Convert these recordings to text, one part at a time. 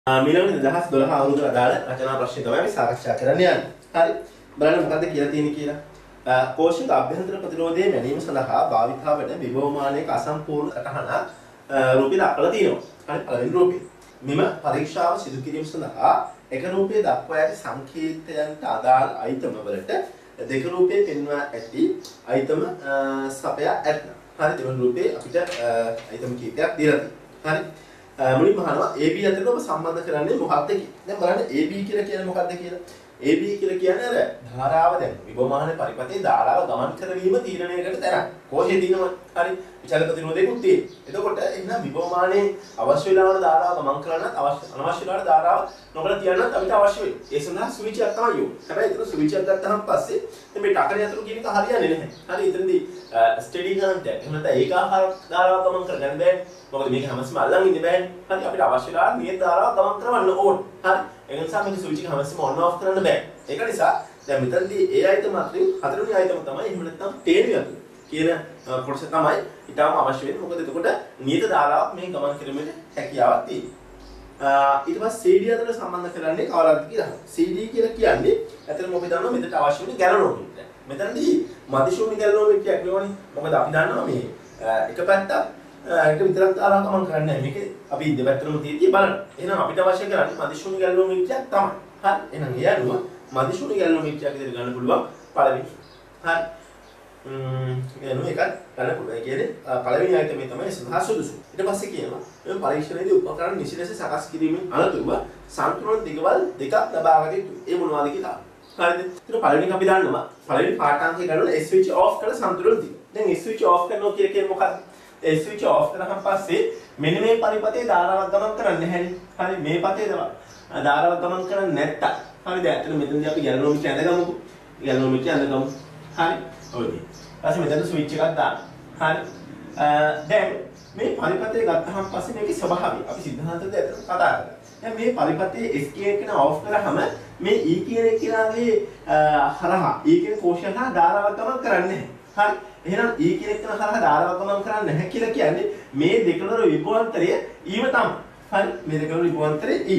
මීළඟ 2012 අවුරුද්දට අදාළ රචනා ප්‍රශ්න තමයි අපි සාකච්ඡා කරන්න යන්නේ. හරි. බලන්න මොකද්ද කියලා තියෙන්නේ කියලා. පෝෂක අභ්‍යන්තර ප්‍රතිරෝධය මැනීම සඳහා භාවිතා වන විභවමානයක අසම්පූර්ණ සටහනක් රූපේ දක්වලා තියෙනවා. හරි. පළවෙනි රූපේ. මෙම පරීක්ෂාව සිදු කිරීම සඳහා එක රූපයේ දක්වා ඇති සංකේතයන්ට අදාළ අයිතම වලට දෙක රූපයේ පෙන්වා ඇති අයිතම සපයා ඇත්නම්. හරි. දෙවන රූපේ අපිට අයිතම කීපයක් දීලා තියෙනවා. හරි. මුලින්ම අහනවා AB අතර ඔබ සම්බන්ධ කරන්නේ මොකක්ද කියලා. දැන් බලන්න AB කියලා කියන්නේ මොකක්ද කියලා. AB කියලා කියන්නේ අර ධාරාව දැන් විභවමාන පරිපතේ ධාරාව ගමන් කරවීම තීරණයකට තරක්. කොහේ දිනනවා. හරි. විචල ප්‍රතිරෝධයකුත් තියෙනවා. එතකොට එහෙනම් විභවමානයේ අවශ්‍ය වෙලාවට ධාරාව ගමන් කරන්නත් අනවශ්‍ය වෙලාවට ධාරාව නොකර තියන්නත් අපිට අවශ්‍ය වෙයි. ඒ සඳහා ස්විච්යක් තමයි යොමු. හැබැයි ඒතර ස්විච්යක් ගත්තාම පස්සේ මේ ටකරේ අතුරු කියන එක හරියන්නේ නැහැ. හරි. එතනදී ස්ටඩි කරන්ට් එක එහෙම නැත්නම් ඒකාකාර ධාරාව ගමන් කරගන්න බෑ. මොකද මේක හැමතිස්සම අල්ලන් ඉන්න බෑනේ. හරි. අපිට අවශ්‍ය වෙලාවට නියත ධාරාව ගමන් කරවන්න ඕන. හරි. ඒ නිසා මේක ස්විච් එක හැමතිස්සම ඔන් ඔෆ් කරන්න බෑ. ඒක නිසා දැන් මෙතනදී ඒ අයිතම අතරින් හතරවෙනි අයිතම තමයි එහෙම නැත්නම් තේරුම් ගන්න කියන කොටස තමයි ඊටම අවශ්‍ය වෙන්නේ. මොකද එතකොට නියත ධාරාවක් මේ ගමන් කිරීමේ හැකියාවක් තියෙනවා. ඊට පස්සේ CD අතර සම්බන්ධ කරන්නේ කවදාද කියලා. CD කියලා කියන්නේ ඇත්තටම අපි දන්නවා මෙතනට අවශ්‍ය වෙන්නේ ගැලනෝමීටර්. මෙතනදී මධිශූන්‍ය ගැලනෝමීටරයක් නෙවෙයි. මොකද අපි දන්නවා මේ එක පැත්තක් ඒක විතරක් ධාරාව ගමන් කරන්නේ නැහැ. මේක අපි දෙපැත්තටම තියෙද්දි බලන්න. එහෙනම් අපිට අවශ්‍ය කරන්නේ මධිශූන්‍ය ගැලනෝමීටරයක් තමයි. හරි. එහෙනම් ඒ අනුව මධිශූන්‍ය ගැලනෝමීටරයක් විතර ගන්න පුළුවන් පළවෙනි. හරි. එනු එකක් ගන්න පුළුවන්. ඒ කියන්නේ පළවෙනි අයිටමේ තමයි සඳහා සුදුසු. ඊට පස්සේ කියනවා මේ පරීක්ෂණයේදී උපකරණ නිසි ලෙස සකස් කිරීමෙන් අනතුරුව සම්පූර්ණ දිගවල් දෙකක් ලබාගත යුතුයි. ඒ මොනවද කියලා. හරිද? ඊට පළවෙනි අපි දන්නවා පළවෙනි පාඨාංකය ගන්නවා ස්විච් ඕෆ් කරලා සම්පූර්ණ දිග. දැන් ස්විච් ඕෆ් කරනවා කියන්නේ මොකක්ද? ස්විච් ඕෆ් කරාම පස්සේ මෙන්න මේ පරිපතේ ධාරාවක් ගමන් කරන්නේ නැහැනේ. හරි. මේ පතේ ධාරාවක් ගමන් කරන්නේ නැත්තම්. හරිද? ඇත්තට මෙතනදී අපි ගැලනෝමීටර් ඇඳගමුකෝ. ගැලනෝමීටර් ඇඳගමු. හරි. ඔය. ඊපස්සේ මෙතන ස්විච් එකක් දාන්න. හරි. දැන් මේ පරිපතේ ගත්තාම පස්සේ මේකේ ස්වභාවය අපි සිද්ධාන්තද ඇත්තට කතා කරා. දැන් මේ පරිපතේ S කියන එක ඕෆ් කරාම මේ E කියන එකේ හරහා E කියන කෝෂය හරහා ධාරාවක් ගමන් කරන්නේ නැහැ. හරි. එහෙනම් E කියන එක හරහා ධාරාවක් ගමන් කරන්නේ නැහැ කියලා කියන්නේ මේ දෙකවල විභවාන්තරය Eම තමයි. හරි. මේ දෙකවල විභවාන්තරය E.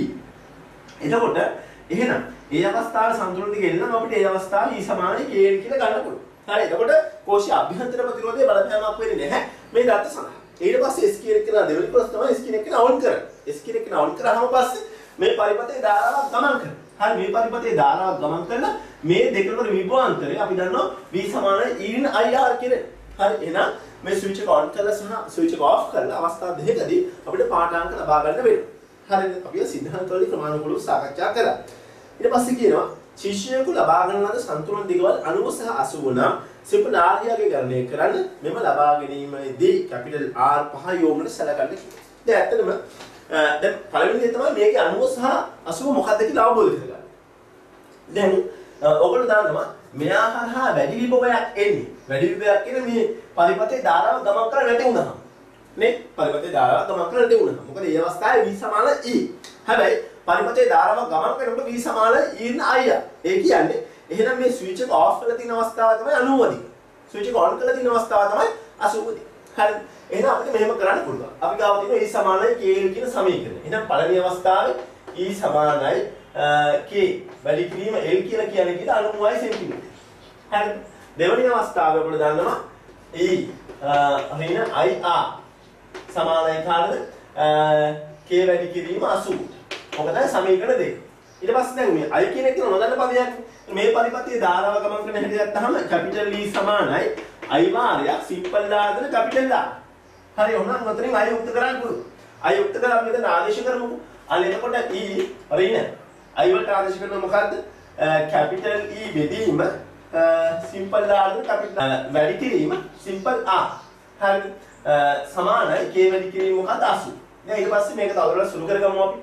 එතකොට එහෙනම් ඒ අවස්ථාවේ සම්තුලන දිග එල්ලම අපිට ඒ අවස්ථාවේ E සමානයි Kn කියලා ගන්න පුළුවන්. හරි. එතකොට කෝෂයේ අභ්‍යන්තර ප්‍රතිරෝධයේ බලපෑමක් වෙන්නේ නැහැ මේ දත්ත සඳහා. ඊට පස්සේ S කියන එක නා දෙවෙනි ප්‍රශ්න තමයි S කියන එක නවුන් කරන්නේ. S කියන එක නවුන් කරාම පස්සේ මේ පරිපතේ ධාරාවක් ගමන් කරනවා. හරි. මේ පරිපතේ ධාරාවක් ගමන් කරලා මේ දෙකවල විභවාන්තරය අපි දන්නවා V සමානයි E න් IR කියලා. හරි. එහෙනම් මේ ස්විච් එක ඔන් කරලා සහ ස්විච් එක ඔෆ් කරලා අවස්ථා දෙකකදී අපිට පාඨාංක ලබා ගන්න වෙනවා. හරිද? අපි සිද්ධාන්තවලදී ක්‍රමානුකූලව සාකච්ඡා කරා. ඊට පස්සේ කියනවා ශිෂ්‍යයෙකු ලබා ගන්න ලද සම්තුලන දිගවල් 90 සහ 80 නම් සිම්පල් R යගේ ගණනය කරන්න මෙම ලබා ගැනීමේදී කැපිටල් R පහ යොමුන සැලකන්න කියනවා. දැන් ඇත්තටම දැන් පළවෙනි දේ තමයි මේකේ 90 සහ 80 මොකක්ද කියලා අවබෝධ කරගන්න. දැන් ඔයගොල්ලෝ දන්නවා මෙයා හරහා වැඩි විභවයක් එන්නේ. වැඩි විභවයක් කියන්නේ මේ පරිපතේ ධාරාව ගමන් කරලා නැති වුණාම. නේ? පරිපතේ ධාරාව ගමන් කරලා නැති වුණාම. මොකද මේ අවස්ථාවේ V සමාන E. හැබැයි පරිපතේ ධාරාවක් ගමන් කරනකොට V සමාන E න් IR. ඒ කියන්නේ එහෙනම් මේ ස්විච් එක ඔෆ් කරලා තියෙන අවස්ථාව තමයි 90 දිග. ස්විච් එක ඔන් කරලා තියෙන අවස්ථාව තමයි 80 දිග. හරි. එහෙනම් අපිට මෙහෙම කරන්න පුළුවන්. අපි ගාව තියෙන E සමානයි K කියන සමීකරණය. එහෙනම් පළවෙනි අවස්ථාවේ E සමානයි K වැඩි කිරීම L කියලා කියන්නේ 90යි සෙන්ටිමීටර. හරි. දෙවෙනි අවස්ථාවේ අපිට දන්නවා E ඍණ IR සමානයි කාටද? K වැඩි කිරීම 80. මොකද සමීකරණ දෙක. ඊට පස්සේ දැන් මේ I කියන එක නොදන්න පදයක්. මේ පරිපතයේ ධාරාව ගමන් කරන හැටි ගත්තාම කැපිටල් E සමානයි I වාරයක් සිම්පල් දාගෙන කැපිටල් R. හරි. ඔන්න උතරින් I යුක්ත කරන්න පුළුවන්. I යුක්ත කරලා අපි මෙතන ආදේශ කරමුකෝ. අන්න එතකොට E ඍණ I වලට ආදේශ කරනවා මොකද්ද? කැපිටල් E බෙදීම සිම්පල් දාගෙන කැපිටල් වැඩි කිරීම සිම්පල් R. හරිද? සමානයි K වැඩි කිරීම මොකද්ද 80. දැන් ඊට පස්සේ මේක තවදුරටත් සුළු කරගමු අපි.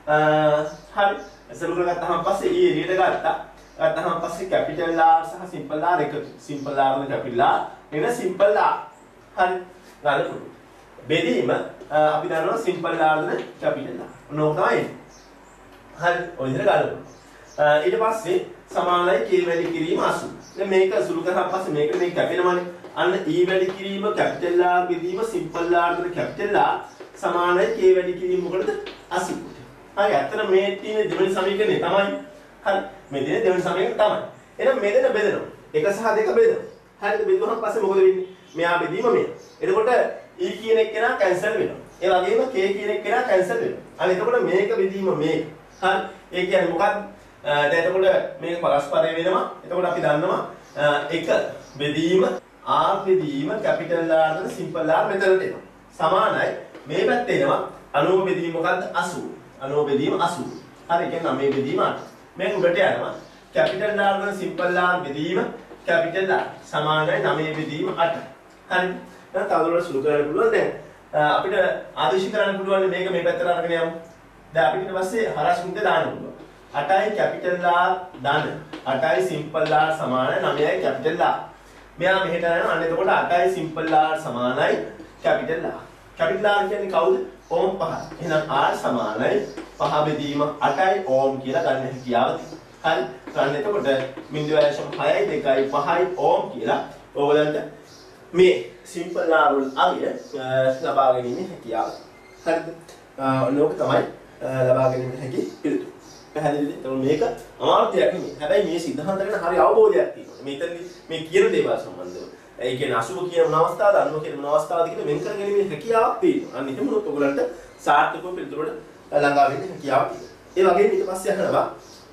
හරි. සුළු කරගත්තාම පස්සේ E එළියට ගත්තා. ගත්තාම පස්සේ කැපිටල් R සහ සිම්පල් R එකතු. සිම්පල් R වල කැපිටල් R එන සිම්පල් R. හරි. ගන්න පුළුවන්. බෙදීම අපි දන්නවා සිම්පල් R වල කැපිටල් R. ඔන්න තමයි. හරි. ඔය විදිහට ගන්න පුළුවන්. ඊට පස්සේ සමානයි K වැඩි කිරීම 80. දැන් මේක සුළු කරාම පස්සේ මේක මේ කැපෙනවනේ. අන්න E වැඩි කිරීම කැපිටල් R බෙදීම සිම්පල් R වල කැපිටල් R සමානයි K වැඩි කිරීම මොකටද 80. හරි ඇත්තට මේ තියෙන දෙවෙනි සමීකරණය තමයි. හරි මේ තියෙන දෙවෙනි සමීකරණය තමයි. එහෙනම් මෙතන බෙදෙනවා. 1 සහ 2 බෙදෙනවා. හරිද? බෙදුවහම පස්සේ මොකද වෙන්නේ? මෙයා බෙදීම මෙයා. එතකොට E කියන එක්කෙනා කැන්සල් වෙනවා. ඒ වගේම K කියන එක්කෙනා කැන්සල් වෙනවා. හරි එතකොට මේක බෙදීම මේක. හරි ඒ කියන්නේ මොකක්ද? දැන් එතකොට මේක පරස්පරය වෙනවා. එතකොට අපි දන්නවා 1 බෙදීම R බෙදීම capital R වල simple R මෙතනට එනවා. සමානයි මේ පැත්තේ එනවා 90 බෙදීම මොකද්ද? 80. 90 බෙදීම 80. හරි ඒ කියන්නේ 9 බෙදීම 8. මේක උඩට යනවා. capital R වල simple R බෙදීම capital R සමානයි 9 බෙදීම 8. හරි. දැන් තවදුරටත් සුළු කරන්න පුළුවන්. දැන් අපිට ආදේශ කරන්න පුළුවන් මේක මේ පැත්තට අරගෙන යමු. දැන් අපිට ඊට පස්සේ හරස් මුද්ද දාන්න පුළුවන්. 8යි capital R ධන 8යි simple R සමානයි 9යි capital R. මෙයා මෙහෙට යනවා. අන්න එතකොට 8යි simple R සමානයි capital R. capital R කියන්නේ කවුද? ඕම් 5. එහෙනම් R සමානයි 5 බෙදීම 8යි ඕම් කියලා ගන්න හැකියාව තියෙනවා. හරි. ගන්න එතකොට 0.6යි 2යි 5යි ඕම් කියලා ඕගලන්ට මේ simple R වල අගය ලබා ගැනීම හැකියාව. හරිද? ඔන්නෝක තමයි ලබා ගැනීම හැකි පිළිතුර. පැහැදිලිද? එතකොට මේක අමාරු දෙයක් නෙමෙයි. හැබැයි මේ සිද්ධාන්ත ගැන හරි අවබෝධයක් තියෙනවා. මෙතනදී මේ කියන දේවල් සම්බන්ධව. ඒ කියන්නේ අසුභ කියන මොන අවස්ථාවද අනුව කියන මොන අවස්ථාවද කියන වෙන් කර ගැනීමේ හැකියාවක් තියෙනවා. අන්න එහෙමනොත් ඔයගලන්ට සාර්ථකව පිළිතුරට ළඟා වෙන්න හැකියාවක් තියෙනවා. ඒ වගේම ඊට පස්සේ අහනවා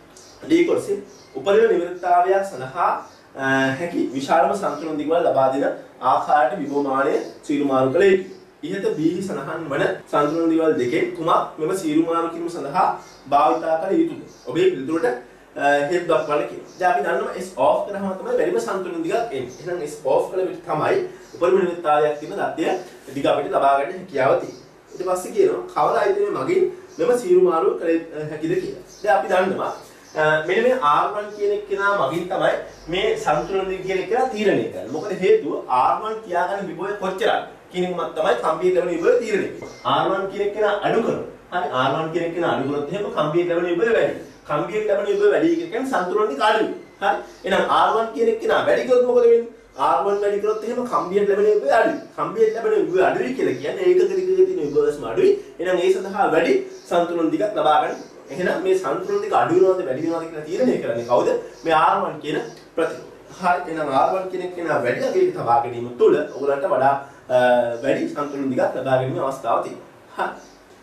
D කොටසේ උපරිම නිවෘත්තතාවය සඳහා හැකි විශාලම සංතුලන දිගවල ලබා දෙන ආකාරයට විභවමානය සීරුමාරු කළ යුතුයි. ඉහත B සඳහන් වන සංතුලන දිගවල දෙකෙන් කුමක් මෙම සීරුමාරු කිරීම සඳහා භාවිතා කළ යුතුද? ඔබේ පිළිතුරට හේතු දක්වන්න කියනවා. දැන් අපි දන්නවා S off කරාම තමයි වැඩිම සංතුලන දිගක් එන්නේ. එහෙනම් S off කළ විට තමයි උපරිම නිවෘත්තතාවයක් තියෙන தත්ත්වය දිග අපිට ලබා ගන්න හැකියාව තියෙන්නේ. ඊට පස්සේ කියනවා කවර ආයතනයේ මගින් මෙම සීරුමාරු කළ හැකිද කියලා. දැන් අපි දන්නවා මෙන්න මේ R1 කියන එක්කෙනා මගින් තමයි මේ සංතුලන දිග කියන එක තීරණය කරන්නේ. මොකද හේතුව R1 තියාගන්න විභවය කොච්චරද කියන එකමත් තමයි කම්බියේ ලැබෙන විභවය තීරණය කරන්නේ. R1 කියන එක්කෙනා අඩු කරනවා. හරි R1 කියන එක්කෙනා අඩු කරොත් එහෙම කම්බියේ ලැබෙන විභවය වැඩි. කම්බියේ ලැබෙන විභවය වැඩි කියන්නේ සංතුලන දිග අඩුයි. හරි. එහෙනම් R1 කියන එක්කෙනා වැඩි කරොත් මොකද වෙන්නේ? R1 වැඩි කරොත් එහෙම කම්බියේ ලැබෙන විභවය අඩුයි. කම්බියේ ලැබෙන විභවය අඩුයි කියලා කියන්නේ ඒකක දිගේ තියෙන විභවයම අඩුයි. එහෙනම් ඒ සඳහා වැඩි සංතුලන දිගක් ලබා ගන්න. එහෙනම් මේ සංතුලන දිග අඩු වෙනවද වැඩි වෙනවද කියලා තීරණය කරන්නේ කවුද? මේ R1 කියන ප්‍රතිරෝධය. හරි. එහෙනම් R1 කියන එක්කෙනා වැඩි අගයක තබා ගැනීම තුළ ඔයගලන්ට වඩා වැඩි සංතුලන දිගක් ලබා ගැනීම අවස්ථාවක් තියෙනවා. හරි.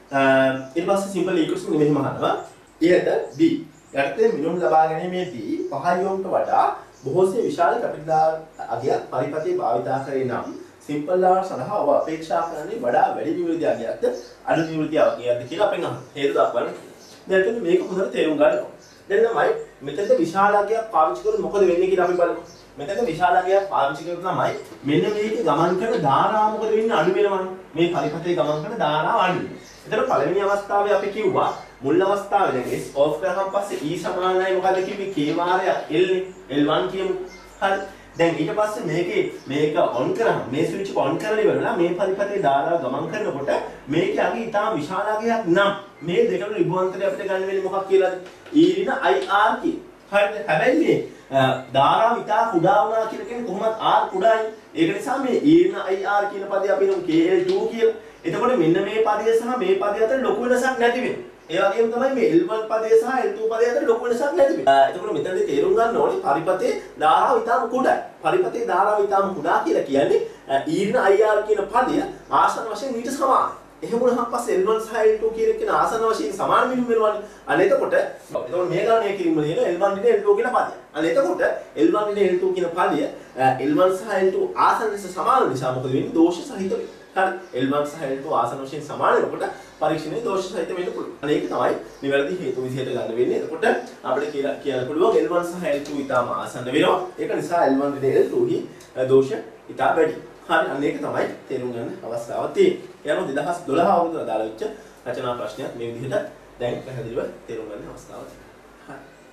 ඊට පස්සේ සිම්පල් ඉක්වේෂන් මෙහෙම අහනවා. ඉහත B යටතේ මිනුම් ලබා ගැනීමේදී පහයොම්ට වඩා බොහෝසේ විශාල කැපිටල් අගයක් පරිපතේ භාවිතා කරේ නම් සිම්පල් R සඳහා ඔබ අපේක්ෂා කරන්නේ වඩා වැඩි විවෘද්ධි අගයක්ද අඩු විවෘද්ධි අගයක්ද කියලා අපෙන් අහනවා. හේතු දක්වන්න. දැන් මේක හොඳට තේරුම් ගන්න ඕනේ. දැන් තමයි මෙතන විශාල අගයක් පාවිච්චි කරොත් මොකද වෙන්නේ කියලා අපි බලමු. මෙතන විශාල අගයක් පාවිච්චි කරොත් තමයි මෙන්න මේකේ ගමන් කරන ධාරාව මොකද වෙන්නේ අඩු වෙනවනේ. මේ පරිපතේ ගමන් කරන ධාරාව අඩු වෙනවා. එතන පළවෙනි අවස්ථාවේ අපි කිව්වා මුල් අවස්ථාවේ දැන් S off කරාම පස්සේ E සමානයි මොකද කිව්වේ K වාරය L නේ L1 කියමු. හරි. දැන් ඊට පස්සේ මේක ඔන් කරාම මේ ස්විච් එක ඔන් කරලා ඉවරලා මේ පරිපතේ ධාරාව ගමන් කරනකොට මේකේ අගය ඉතාම විශාල අගයක් නම් මේ දෙකම විභවාන්තරය අපිට ගන්න වෙන්නේ මොකක් කියලාද? E ඍණ IR කියන. හරිද? හැබැයි මේ ධාරාව ඉතා කුඩා වුණා කියලා කියන්නේ කොහොමද R කුඩායි. ඒක නිසා මේ E ඍණ IR කියන පදේ අපි හිතමු KL2 කියලා. එතකොට මෙන්න මේ පදය සහ මේ පදය අතර ලොකු වෙනසක් නැති වෙනවා. ඒ වගේම තමයි මේ L1 පදය සහ L2 පදය අතර ලොකු වෙනසක් නැති වෙනවා. එතකොට මෙතනදී තේරුම් ගන්න ඕනේ පරිපතේ ධාරාව ඉතාම කුඩායි. පරිපතේ ධාරාව ඉතාම කුඩා කියලා කියන්නේ E ඍණ IR කියන පදය ආසන්න වශයෙන් ඊට සමානයි. එහෙම වුණාම පස්සේ L1 සහ L2 කියන එක ආසන්න වශයෙන් සමාන මිනිම වෙනවනේ. අන්න එතකොට මේ ගණනය කිරීම කියන L1 ඍණ L2 කියන පදය. අන්න එතකොට L1 ඍණ L2 කියන පදය L1 සහ L2 ආසන්න ලෙස සමාන නිසා මොකද වෙන්නේ? දෝෂ සහිත වෙනවා. හරි. L1 සහ L2 ආසන්න වශයෙන් සමාන වෙනකොට පරීක්ෂණයේ දෝෂ සහිත වෙන්න පුළුවන්. අන්න ඒක තමයි නිවැරදි හේතු විදිහට ගන්න වෙන්නේ. එතකොට අපිට කියන්න පුළුවන් L1 සහ L2 ඊටම ආසන්න වෙනවා. ඒක නිසා L1 ඍණ L2 හි දෝෂ ඊට වැඩි. හරි. අන්න ඒක තමයි තේරුම් ගන්න අවස්ථාවක් තියෙන්නේ. ඒ අනුව 2012 අවුරුද්ද අදාළ වෙච්ච රචනා ප්‍රශ්නයක් මේ විදිහට දැන් පැහැදිලිව තේරුම් ගන්න අවස්ථාවක් තියෙනවා. හරි.